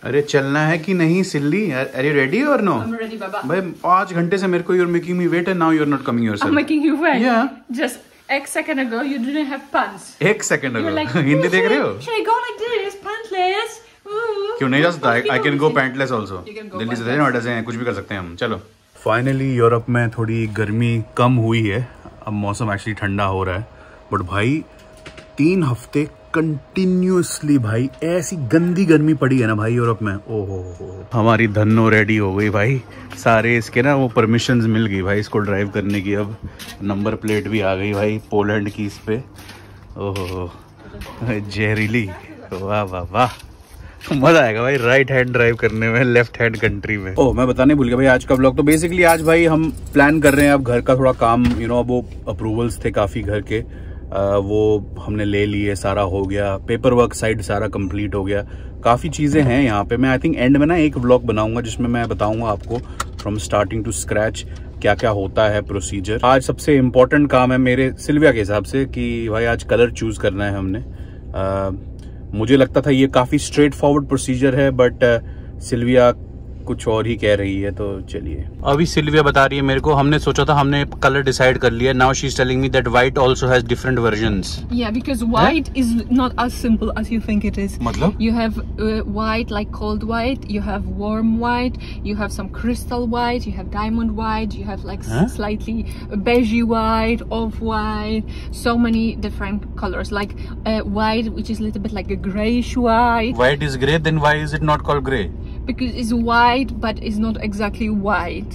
अरे चलना है कि नहीं सिल्ली? Are you ready or no? I'm ready, Baba. भाई 5 घंटे से मेरे को you're making me wait and now you're not coming yourself. I'm making you wait. Yeah. Just a second ago you didn't have pants. 1 second You're ago like, Hindi देख रहे हो? Should I go like this, pantless? क्यों नहीं जा सकता? I can go pantless also. Delhi से थे नोएडा से, कुछ भी कर सकते हैं हम। चलो। फाइनली यूरोप में थोड़ी गर्मी कम हुई है, अब मौसम एक्चुअली ठंडा हो रहा है। बट भाई 3 हफ्ते कंटिन्यूअसली भाई ऐसी गंदी गर्मी पड़ी है ना भाई यूरोप में। ओहो हमारी धन्नो रेडी हो गई भाई, सारे इसके ना वो परमिशंस मिल गई भाई इसको ड्राइव करने की। अब नंबर प्लेट भी आ गई भाई पोलैंड की इस पे। ओहो जहरीली, वाह वाह वाह, मजा आएगा भाई राइट हैंड ड्राइव करने में लेफ्ट हैंड कंट्री में। ओह मैं बताने भूल गया भाई आज का ब्लॉग। तो बेसिकली आज भाई हम प्लान कर रहे हैं अब घर का थोड़ा काम, वो अप्रूवल्स थे काफी घर के, वो हमने ले लिए, सारा हो गया, पेपर वर्क साइड सारा कंप्लीट हो गया, काफ़ी चीज़ें हैं यहाँ पे। मैं आई थिंक एंड में ना एक व्लॉग बनाऊंगा जिसमें मैं बताऊंगा आपको फ्रॉम स्टार्टिंग टू स्क्रैच क्या क्या होता है प्रोसीजर। आज सबसे इम्पोर्टेंट काम है मेरे सिल्विया के हिसाब से कि भाई आज कलर चूज करना है हमने। मुझे लगता था ये काफ़ी स्ट्रेट फॉरवर्ड प्रोसीजर है, बट सिल्विया कुछ और ही कह रही है, तो चलिए। अभी सिल्विया बता रही है मेरे को, हमने सोचा था हमने कलर डिसाइड कर लिया। Now she is telling me that white also has different versions. Yeah, because white is not as simple as you think it is. मतलब? You have white like cold white, you have warm white, you have some crystal white, you have diamond white, you have like slightly beigey white, off white, so many different colors. Like white, which is a little bit like a grayish white. White is grey, then why is it not called grey? Because it's white, but it's not exactly white.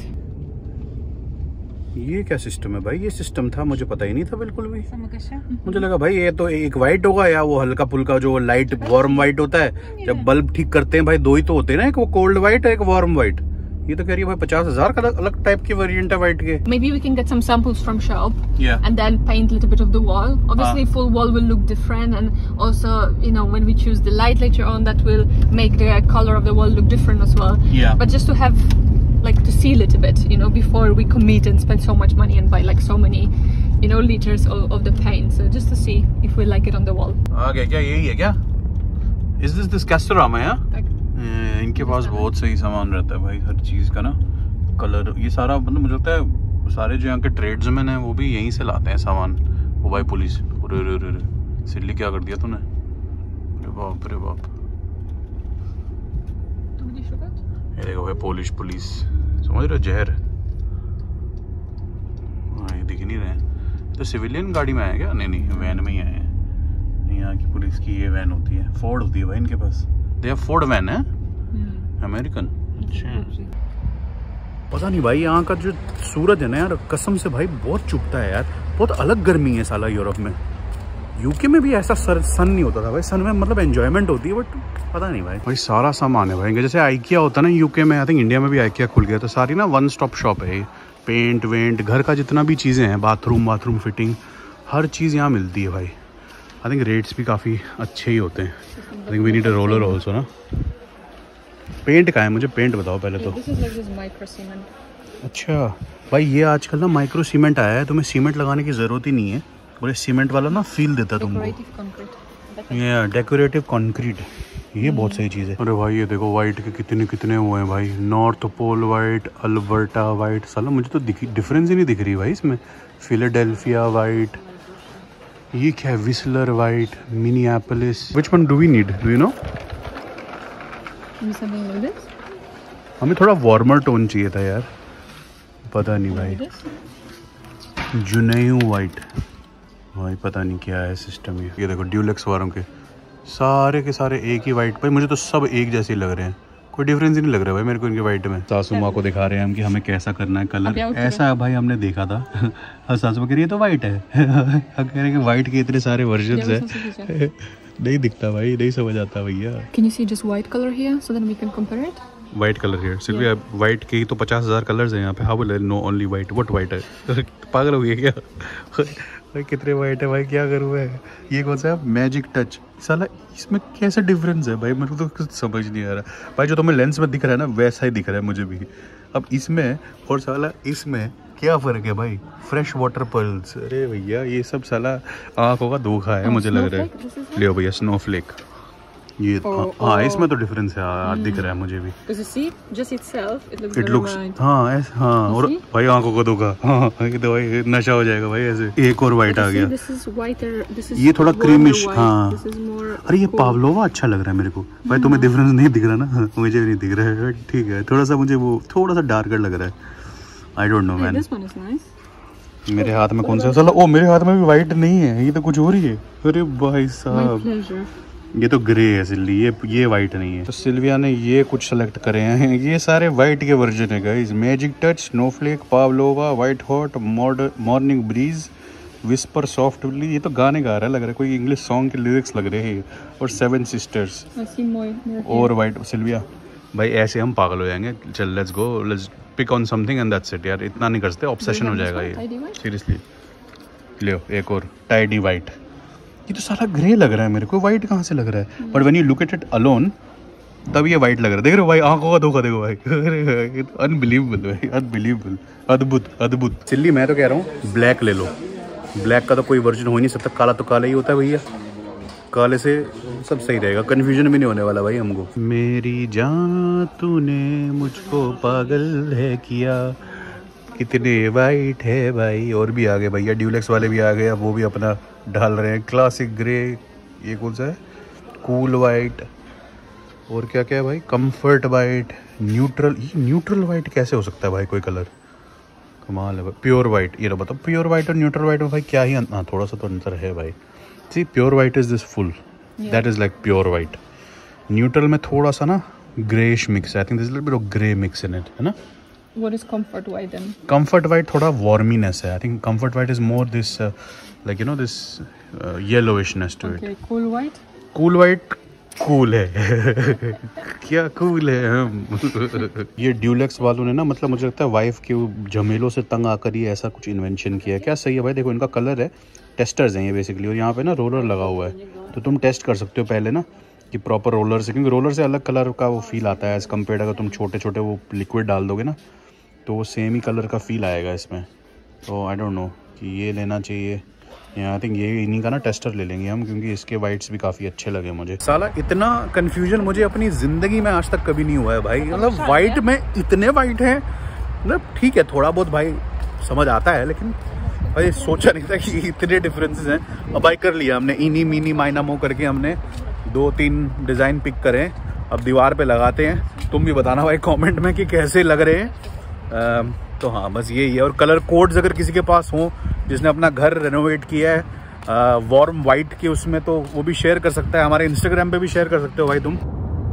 ये क्या system है भाई? ये system था मुझे पता ही नहीं था बिल्कुल भी। मुझे लगा भाई ये तो एक वाइट होगा या वो हल्का फुल्का जो लाइट वार्म वाइट होता है जब बल्ब ठीक करते हैं भाई, 2 ही तो होते हैं ना, एक वो कोल्ड वाइट एक वार्म वाइट। ये तो कह रही है भाई 50,000 का अलग टाइप की वेरिएंट है वाइट के। Maybe we can get some samples from shop, yeah, and then paint a little bit of the wall. Obviously, full wall will look different, and also, when we choose the light later on, that will make the color of the wall look different as well. Yeah. But just to have, to see a little bit, before we commit and spend so much money and buy so many, liters of the paint. So just to see if we like it on the wall. Okay, क्या यही है क्या? Is this Castorama? Yeah. इनके पास बहुत सही सामान रहता है भाई, हर चीज का ना कलर, ये सारा मतलब मुझे लगता है सारे जो यहाँ के ट्रेड्समैन हैं वो भी यहीं से लाते हैं सामान। वो भाई पुलिस, सिल्ली क्या कर दिया तूने? अरे बाप रे बाप, ये देखो भाई पुलिस समझ रहे हो, जहर। ये दिख नहीं रहे तो सिविलियन गाड़ी में आए क्या? नहीं वैन में ही आए हैं। यहाँ की पुलिस की ये वैन होती है, फोर्ड होती है भाई इनके पास। दे फोर्ड वैन है अमेरिकन। अच्छा पता नहीं भाई, यहाँ का जो सूरज है ना यार, कसम से भाई बहुत चुभता है यार, बहुत अलग गर्मी है साला यूरोप में। यूके में भी ऐसा सन नहीं होता था भाई, सन में मतलब एंजॉयमेंट होती है, बट पता नहीं भाई सारा सामान है भाई। जैसे आइकिया होता है ना यूके में, आई थिंक इंडिया में भी आइकिया खुल गया, तो सारी ना 1 स्टॉप शॉप है। पेंट वेंट, घर का जितना भी चीज़ें हैं, बाथरूम फिटिंग, हर चीज़ यहाँ मिलती है भाई। आई थिंक रेट्स भी काफ़ी अच्छे ही होते हैं। I think we need a roller also ना। पेंट का है, मुझे पेंट बताओ पहले तो। अच्छा भाई ये आजकल ना माइक्रो सीमेंट आया है, तुम्हें सीमेंट लगाने की ज़रूरत ही नहीं है, बोले सीमेंट वाला ना फील देता है तुमको। ये डेकोरेटिव कंक्रीट, ये बहुत सही चीज़ है। अरे भाई ये देखो वाइट के कितने हुए हैं भाई, north pole white, Alberta white, साला मुझे तो डिफरेंस ही नहीं दिख रही भाई इसमें। फिलाडेल्फिया वाइट, ये क्या है, Whistler white, Minneapolis. Which one do we need, do you know? हमें थोड़ा वार्मर टोन चाहिए था यार, पता नहीं भाई। जुनेयू वाइट भाई, पता नहीं क्या है सिस्टम ये देखो ड्यूलेक्स वालों के सारे एक ही वाइट भाई, मुझे तो सब एक जैसे लग रहे हैं, कोई डिफरेंस ही नहीं लग रहा भाई मेरे को इनके वाइट में। सासू माँ को दिखा रहे हैं हम कि हमें कैसा करना है कलर, ऐसा भाई हमने देखा था। और सासू माँ कह रही है तो वाइट है। हम कह रहे हैं कि वाइट के इतने सारे वर्जन्स हैं, नहीं दिखता भाई, नहीं समझ आता भैया। Can you see just white color here so then we can compare it? White color here, सिर्फ वाइट के ही तो 50,000 कलर्स हैं यहाँ पे। How will I know only white? What white है? पागल हो गया क्या? भाई कितने वाइट है भाई, क्या करूँ मैं? ये कौन सा है? मैजिक टच, साला इसमें कैसा डिफरेंस है भाई, मेरे को तो कुछ समझ नहीं आ रहा भाई। जो तुम्हें लेंस में दिख रहा है ना वैसा ही दिख रहा है मुझे भी। अब इसमें और साला इसमें क्या फ़र्क है भाई? फ्रेश वाटर पर्ल्स, अरे भैया ये सब साला आँखों का धोखा है मुझे लग रहा है। लियो भैया स्नोफ्लेक, ये हाँ इसमें तो डिफरेंस है, दिख रहा है मुझे भी। इट लुक्स हाँ और भाई आंखों को धोखा, हाँ ये तो भाई नशा हो जाएगा भाई ऐसे। एक और वाइट आ गया, ये थोड़ा क्रीमिश। हाँ अरे ये पावलोवा अच्छा लग रहा है मेरे को भाई। तुम्हें डिफरेंस नहीं दिख रहा ना? मुझे भी नहीं दिख रहा है, ठीक है। थोड़ा सा मुझे वो थोड़ा सा डार्कर लग रहा है, आई डोंट नो मैन। मेरे हाथ में कौन सा साला? ओ मेरे हाथ में भी वाइट नहीं है, ये तो कुछ और ही है। अरे भाई साहब ये तो ग्रे है सिल्ली, ये वाइट नहीं है। तो सिल्विया ने ये कुछ सेलेक्ट करे हैं, ये सारे वाइट के वर्जन है guys. Magic touch, snowflake, pavlova, white hot, morning breeze, whisper, softly. ये तो गाने गा रहा है, लग रहा है कोई इंग्लिश सॉन्ग के लिरिक्स लग रहे हैं। और 7 सिस्टर्स और वाइट। सिल्विया भाई ऐसे हम पागल हो जाएंगे। चल let's go, let's pick on something and that's it यार। इतना नहीं कर सकते, ऑब्सेशन हो जाएगा ये सीरियसली। ले एक और टाइडी वाइट। ये तो सारा ग्रे लग रहा है मेरे को, वाइट कहाँ से लग रहा है? But when you look at it alone तब ये वाइट लग रहा है। देख रहे हो भाई, आंखों का धोखा देखो भाई। अनबिलीवेबल भाई, अनबिलीवेबल, अद्भुत अद्भुत। सिल्ली मैं तो कह रहा हूँ ब्लैक ले लो। ब्लैक का तो कोई वर्जन हो ही नहीं सकता, काला तो काला ही होता है भैया। काले से सब सही रहेगा, कंफ्यूजन भी नहीं होने वाला भाई हमको। मेरी जान तूने मुझको पागल है किया, कितने वाइट है भाई। और भी आ गए भैया, ड्यूलेक्स वाले भी आ गए, अब वो भी अपना डाल रहे हैं। क्लासिक ग्रे, ये कौन सा है? कूल वाइट, और क्या क्या है भाई? Comfort white, neutral. ये न्यूट्रल वाइट कैसे हो सकता है भाई कोई कलर? कमाल है भाई। प्योर वाइट, ये बताओ प्योर वाइट और न्यूट्रल वाइट में भाई क्या ही हाँ थोड़ा सा तो अंतर है भाई। See pure white is this full, that is like pure white. Neutral में थोड़ा सा ना ग्रेइश मिक्स है, I think this little bit of grey mix in it, है ना? What is comfort white then? Comfort white थोड़ा warminess है, I think comfort white is more this like you know this yellowishness to it. Okay, cool white? Cool white cool है क्या cool है हम। ये Dulux वालों ने ना, मतलब मुझे लगता है वाइफ के झमेलों से तंग आकर ये ऐसा कुछ इन्वेंशन किया है। क्या सही है भाई। देखो इनका कलर है, टेस्टर्स हैं ये बेसिकली, और यहाँ पे ना रोलर लगा हुआ है, तो तुम टेस्ट कर सकते हो पहले ना कि प्रॉपर रोलर से, क्योंकि रोलर से अलग कलर का वो फील आता है एज़ कम्पेयर अगर तुम छोटे छोटे वो लिक्विड डाल दोगे ना, तो वो सेम ही कलर का फील आएगा इसमें। तो आई डोंट नो कि ये लेना चाहिए या आई थिंक ये इन्हीं का ना टेस्टर ले लेंगे हम, क्योंकि इसके वाइट्स भी काफ़ी अच्छे लगे मुझे। साला इतना कन्फ्यूजन मुझे अपनी ज़िंदगी में आज तक कभी नहीं हुआ है भाई। मतलब वाइट में इतने वाइट हैं, मतलब ठीक है थोड़ा बहुत भाई समझ आता है, लेकिन भाई सोचा नहीं था कि इतने डिफरेंसेस हैं। अब भाई कर लिया हमने, इनी मीनी माइना मो करके हमने 2-3 डिज़ाइन पिक करें, अब दीवार पे लगाते हैं। तुम भी बताना भाई कमेंट में कि कैसे लग रहे हैं। तो हाँ बस यही है। और कलर कोड्स अगर किसी के पास हो जिसने अपना घर रेनोवेट किया है वार्म वाइट के उसमें, तो वो भी शेयर कर सकता है, हमारे इंस्टाग्राम पे भी शेयर कर सकते हो भाई तुम।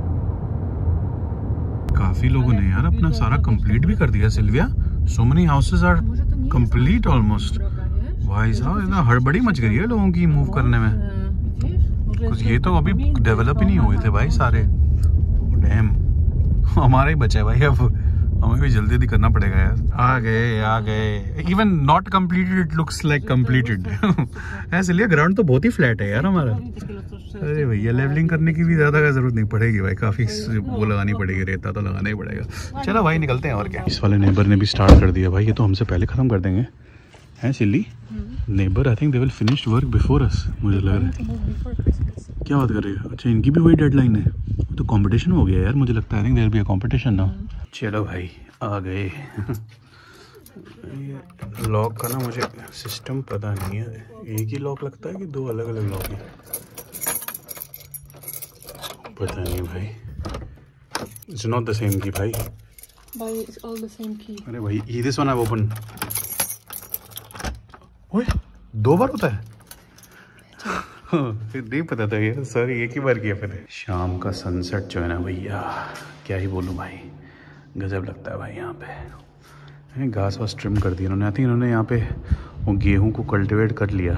काफी लोगों ने यार अपना सारा कंप्लीट भी कर दिया Sylvia. So many houses are complete almost. भाई साहब इतना हड़बड़ी मच गई है लोगों की मूव करने में, कुछ ये तो अभी डेवलप ही नहीं हुए थे भाई सारे। डैम हमारा ही बचा है भाई, अब हमें भी जल्दी करना पड़ेगा यार। आ गए even not completed it looks like completed. ऐसे लिए ग्राउंड तो बहुत ही फ्लैट है यार हमारा। अरे भैया लेवलिंग करने की भी ज्यादा जरूरत नहीं पड़ेगी भाई, काफी वो लगानी पड़ेगी, रेता तो लगाना ही पड़ेगा। चलो भाई निकलते हैं और क्या। इस वाले नेबर ने भी स्टार्ट कर दिया भाई, ये तो हमसे पहले खत्म कर देंगे हैं silly. Neighbour I think they will finish work before us, मुझे लग रहा है। क्या बात कर रही है? अच्छा इनकी भी वही डेडलाइन है, तो कंपटीशन हो गया यार मुझे लगता है। I think there be a competition ना। चलो भाई आ गए। लॉक का ना मुझे सिस्टम पता नहीं है, एक ही लॉक लगता है कि 2 अलग अलग लॉक हैं, पता नहीं भाई। इट्स नॉट द सेम की भाई। It's all the same key. अरे भाई दिस वन आई ओपन। ओए 2 बार होता है? नहीं पता था यार, सॉरी एक ही बार किया मैंने। शाम का सनसेट जो है ना भैया, क्या ही बोलूँ भाई, गजब लगता है भाई। यहाँ पे घास वास ट्रिम कर दी इन्होंने। आई थिंक इन्होंने यहाँ पे वो गेहूँ को कल्टिवेट कर लिया।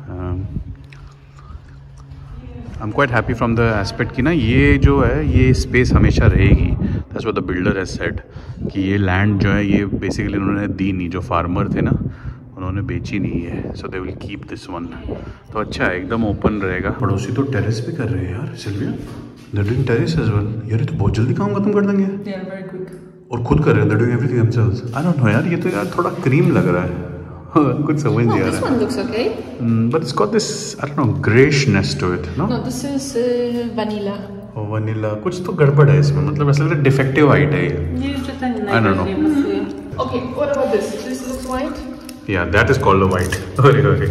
I am quite happy from the aspect कि ना ये जो है ये स्पेस हमेशा रहेगी। That's what the builder has said कि ये लैंड जो है ये बेसिकली उन्होंने दी नहीं, जो फार्मर थे ना उन्होंने बेची नहीं है, so they will keep this one. तो अच्छा है, एकदम ओपन रहेगा। पड़ोसी तो टेरेस पे कर रहे हैं यार Sylvia, they doing terrace as well. यार ये तो बहुत जल्दी काम खत्म कर देंगे। They are very quick. और खुद कर रहे हैं, they doing everything themselves. I don't know यार, ये तो यार थोड़ा क्रीम लग रहा है। कुछ समझ नहीं आ रहा है। This one looks okay. But it's got this I don't know grayish-ness to it, no? No, this is vanilla. Vanilla, कुछ तो गड़बड़ है इसमें, मतलब ऐसा लग रहा है डिफेक्टिव वाइट है ये। I don't know. Okay, what about this? This looks white. Yeah, that is called a white. Okay.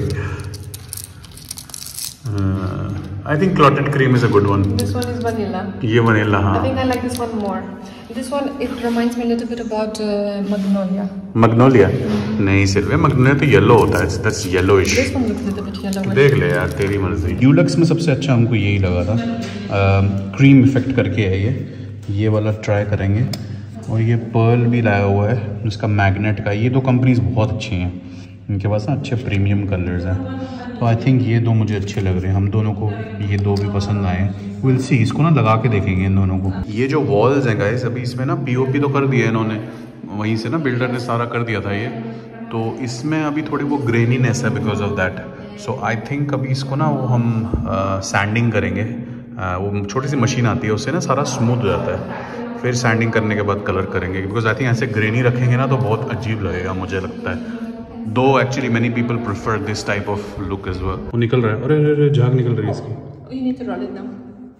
I think clotted cream is a good one. This one is vanilla. ये vanilla, हाँ. I think I like this one more. This one, it reminds me a little bit about magnolia. Magnolia? नहीं सिर्फ magnolia तो yellow होता है, that's yellowish. This one looks a little bit yellowish. देख ले यार, तेरी मर्जी। ड्यूलक्स में सबसे अच्छा हमको यही लगा था, क्रीम इफेक्ट करके है ये वाला ट्राई करेंगे। और ये पर्ल भी लाया हुआ है इसका मैग्नेट का। ये दो कंपनीज बहुत अच्छी हैं, इनके पास ना अच्छे प्रीमियम कलर्स हैं, तो आई थिंक ये दो मुझे अच्छे लग रहे हैं। हम दोनों को ये दो भी पसंद आए। विल सी, इसको ना लगा के देखेंगे इन दोनों को। ये जो वॉल्स हैं गाइस, अभी इसमें ना पीओपी तो कर दिया है इन्होंने, वहीं से ना बिल्डर ने सारा कर दिया था ये, तो इसमें अभी थोड़ी वो ग्रेनीनेस है because of that. So I think अभी इसको ना वो हम सैंडिंग करेंगे। वो छोटी सी मशीन आती है, उससे ना सारा स्मूथ हो जाता है, फिर सैंडिंग करने के बाद कलर करेंगे। बिकॉज आई थिंक ऐसे ग्रेनी रखेंगे ना तो बहुत अजीब लगेगा, मुझे लगता है। Though actually many people prefer this type of look as well. वो निकल रहा है, अरे अरे झाग निकल रही है इसकी। You need to roll it now.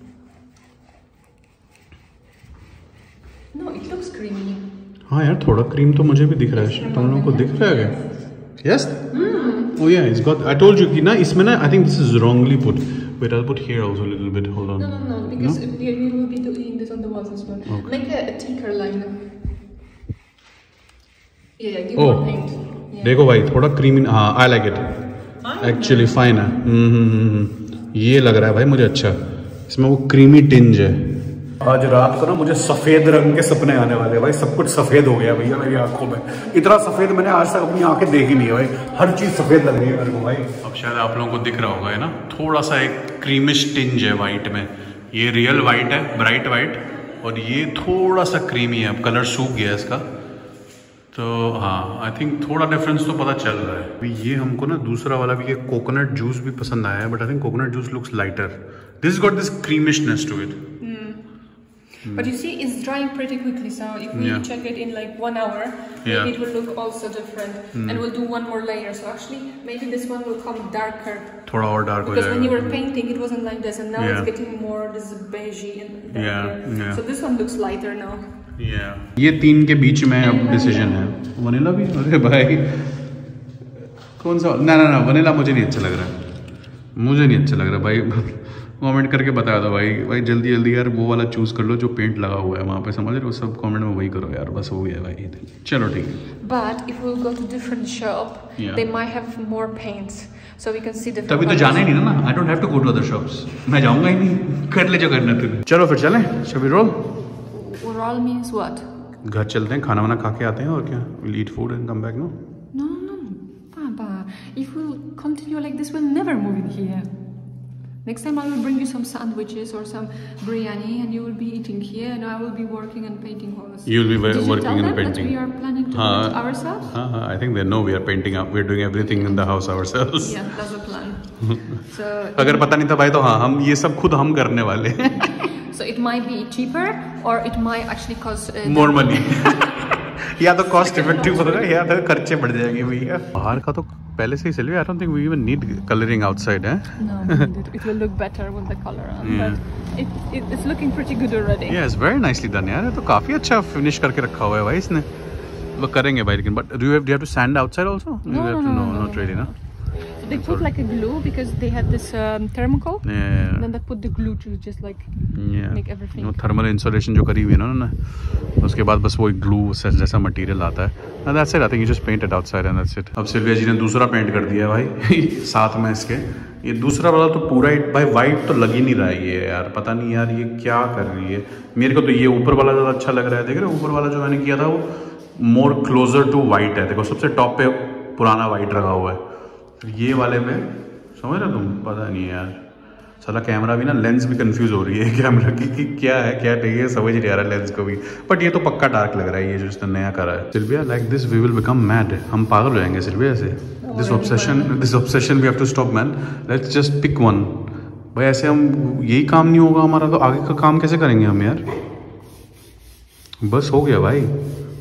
No, it looks creamy. हाँ यार, थोड़ा क्रीम तो मुझे भी दिख रहा है। तुम लोगों को दिख रहा है क्या? Yes? Oh yeah, it's got. I told you कि ना इसमें ना I think this is wrongly put. Wait, I'll put here also a little bit. Hold on. No, because we will be doing this on the walls as well. Okay. Make a thicker line. Yeah, give more paint. Yeah. देखो भाई, थोड़ा creamy. हाँ, I like it. Actually fine है। ये लग रहा है भाई मुझे अच्छा। इसमें वो क्रीमी टिंज है। आज रात को ना मुझे सफेद रंग के सपने आने वाले भाई। सब कुछ सफेद हो गया भैया मेरी आंखों में। इतना सफेद मैंने आज तक अपनी आंखें देखी नहीं है भाई। हर चीज सफेद लग रही है मेरे को भाई। अब शायद आप लोगों को दिख रहा होगा है ना, थोड़ा सा एक क्रीमिश टिंज है वाइट में। ये रियल वाइट है, ब्राइट वाइट, और ये थोड़ा सा क्रीमी है। अब कलर सूख गया है इसका, तो हाँ आई थिंक थोड़ा डिफरेंस तो पता चल रहा है। अभी ये हमको ना दूसरा वाला भी, ये कोकोनट जूस भी पसंद आया है, but I think coconut juice looks lighter. This got this creaminess to it. But you see, it's drying pretty quickly, so if we check it in like 1 hour, maybe it will look also different. And we'll do one more layer. So actually, maybe this one will come darker. थोड़ा और dark हो जाएगा। Because when you were painting, it wasn't like this, and now it's getting more this beigey and darker. So this one looks lighter now. ये तीन के बीच में अब decision है। वनीला भी, अरे भाई कौन सा? ना वनीला मुझे नहीं अच्छा लग रहा। मुझे नहीं अच्छा लग रहा भाई। कमेंट करके बता दो भाई जल्दी यार वो वाला चूज कर लो जो पेंट लगा हुआ है वहाँ पे, समझ रहे हो? सब कमेंट में वही करो यार, बस वही है भाई। चलो ठीक है। But if we go to different shop, they might have more paints, so we can see different. तभी तो जाना ही नहीं ना। I don't have to go to other shops. मैं जाऊँगा ही नहीं। कर ले जो करना तूने। चलो फिर चलें। Shall we roll? Roll means what? घर चलते हैं, खाना वाना खा के आते हैं, और क्या? We'll eat food and come back, no? No, Papa. If we'll continue like this, we'll never move in here. Next time I will bring you some sandwiches or some biryani, and you will be eating here, and I will be working and painting walls. You will be working and painting. That we are planning to do it ourselves. I think they know we are painting up. We are doing everything in the house ourselves. Yeah, that's the plan. So. अगर पता नहीं था भाई तो हाँ, हम ये सब खुद हम करने वाले। So it might be cheaper, or it might actually cost more money. या तो कॉस्ट इफेक्टिव होगा या तो खर्चे बढ़ जाएंगे भैया। बाहर का तो पहले से ही Silvi, I don't think we even need colouring outside है। No, it will look better with the colour on, but it's looking pretty good already. Yes, very nicely done यार। तो काफी अच्छा फिनिश करके रखा हुआ है भाई इसने। वो करेंगे भाई, लेकिन but do you have to sand outside also? No, not really ना। They put like a glue because they have this thermocol. And then they put the glue to just like make everything. No, thermal insulation जो करी हुई है ना उन्होंने, उसके बाद बस वो ग्लू जैसा मटेरियल आता है। And that's it. I think you just paint it outside and that's it. अब सिल्विया जी ने दूसरा पेंट कर दिया भाई साथ में इसके। ये दूसरा वाला तो पूरा ही भाई वाइट तो लग ही नहीं रहा है ये यार। पता नहीं यार ये क्या कर रही है। मेरे को तो ये ऊपर वाला ज़्यादा अच्छा लग रहा है। देख रहे हो ऊपर वाला जो मैंने किया था वो मोर क्लोजर टू वाइट है। देखो सबसे टॉप पे पुराना वाइट रखा हुआ है, ये वाले पे समझ रहे तुम? पता नहीं यार, साला कैमरा भी ना, लेंस भी कंफ्यूज हो रही है कैमरा की कि क्या है क्या नहीं है, समझ नहीं आ रहा लेंस को भी। बट ये तो पक्का डार्क लग रहा है ये जो इसने नया करा है। Sylvia, like this we will become mad. हम पागल हो जाएंगे सिल्विया से। This obsession we have to stop man. Let's just pick one भाई। ऐसे हम यही काम नहीं होगा हमारा तो आगे का काम कैसे करेंगे हम यार? बस हो गया भाई,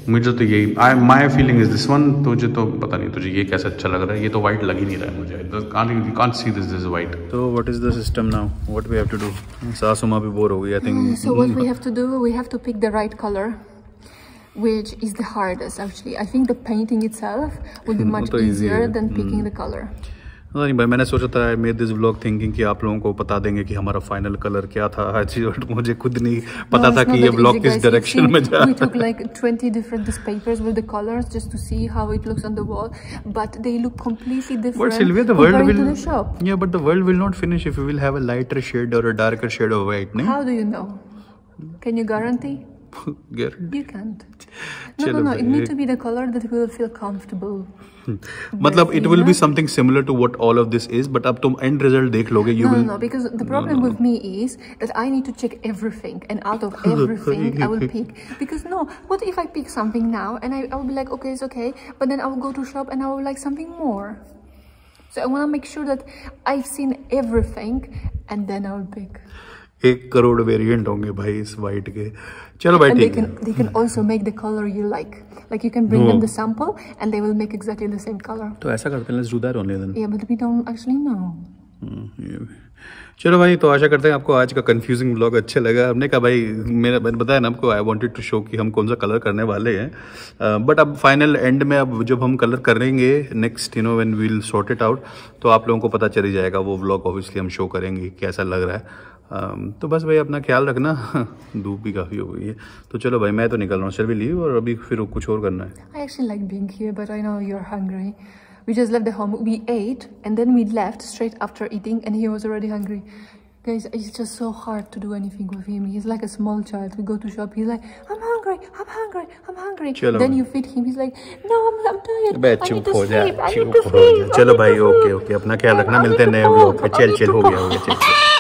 मुझे तो यही my feeling is this one. तुझे तो पता नहीं तुझे ये कैसा अच्छा लग रहा है, ये तो वाइट लग ही नहीं रहा है मुझे। Can't see this is white. तो what is the system now, what we have to do? सासू माँ भी बोर हो गई I think. So what we have to do, we have to pick the right color, which is the hardest actually. I think the painting itself will be much easier than picking the color. नहीं भाई, मैंने सोचा था I made this vlog thinking कि आप लोगों को बता देंगे कि हमारा फाइनल कलर क्या था। मुझे खुद नहीं पता था कि ये व्लॉग किस डायरेक्शन में जा रहा है। We took like 20 different papers with the colors just to see how it looks on the wall, but they look completely different. But Sylvia, the world will to the shop. Yeah, but the world will not finish if you will have a lighter shade or a darker shade of white, no? How do you know? Can you guarantee? Guarantee? You can't. No. It needs to be the color that will feel comfortable. मतलब it will be something similar to what all of this is, but अब तुम end result देख लोगे, you will. No, because the problem with me is that I need to check everything, and out of everything I will pick. Because no, what if I pick something now and I will be like, okay, it's okay, but then I will go to shop and I will like something more. So I want to make sure that I've seen everything and then I will pick. 1 crore variant होंगे भाई इस white के। चलो भाई ठीक है। They can also make the color you like. Like you can bring them the sample and they will make exactly the same color. तो ऐसा करते हैं, let's do that only then. Yeah, but we don't actually know. चलो भाई, तो आशा करते हैं आपको आज का कंफ्यूजिंग व्लॉग अच्छा लगा। हमने कहा भाई, मैंने बताया ना आपको, आई वांटेड टू शो कि हम कौन सा कलर करने वाले हैं। बट अब फाइनल एंड में अब जब हम कलर करेंगे next, when we will sort it out, तो आप लोगों को पता चल ही जाएगा। वो व्लॉग ऑब्वियसली हम शो करेंगे कैसा लग रहा है। तो बस भाई अपना ख्याल रखना। धूप भी काफ़ी हो गई है, तो चलो भाई मैं तो निकल रहा हूँ। शैल वी लीव, और अभी फिर कुछ और करना है। I actually like being here, but I know you're hungry. We just left the home. We ate and then we left straight after eating, and he was already hungry. Guys, it's just so hard to do anything with him. He's like a small child. We go to shop, he's like, I'm hungry, I'm hungry, I'm hungry. Then you feed him, he's like, no, I'm tired. I need to sleep. I need to sleep. चलो भाई, okay अपना ख्याल रखना। मिलते हैं नए vlog पे। चल हो गया।